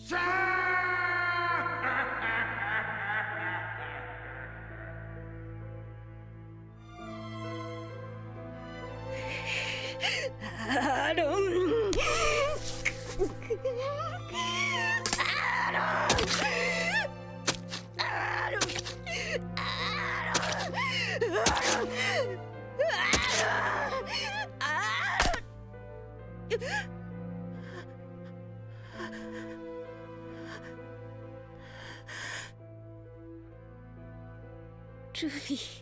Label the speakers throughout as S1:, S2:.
S1: ルフィ。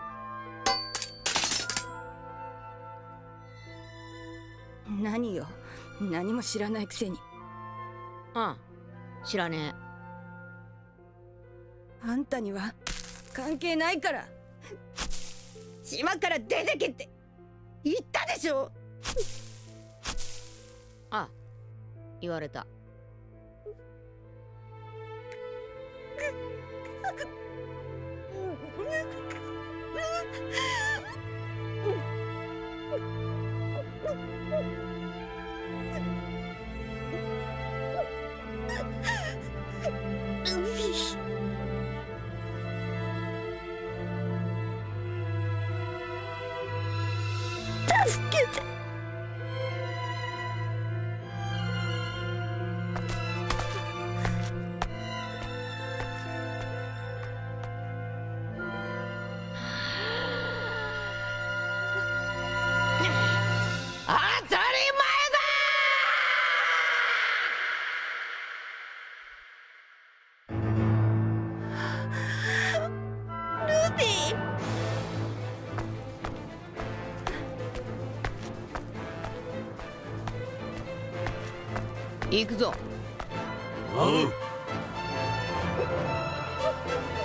S1: 何よ、何も知らないくせに。
S2: ああ、知らね
S1: え。あんたには関係ないから。島から出てけって言ったでしょ。
S2: ああ、言われた。
S1: 助けて。
S2: 当たり前だ。
S1: ルフィ。
S2: 行くぞ。
S3: おう。